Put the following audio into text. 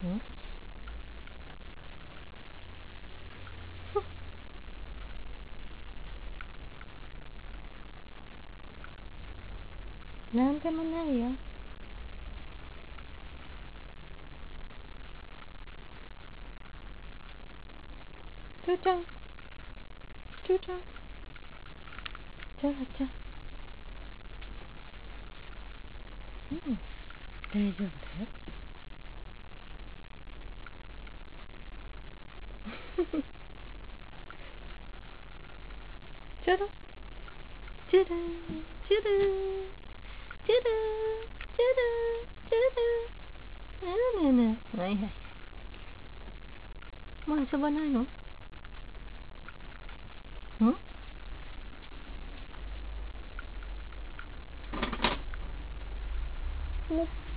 なんでもないよ。ちょうちゃん、ちょうちゃん、ちゃらちゃん。大丈夫だよ。ちょろ、ちゅる、ちゅる、ちゅる、ちゅる、ちゅる、ちゅる。ねえねえ。はいはい。もう遊ばないの？ね。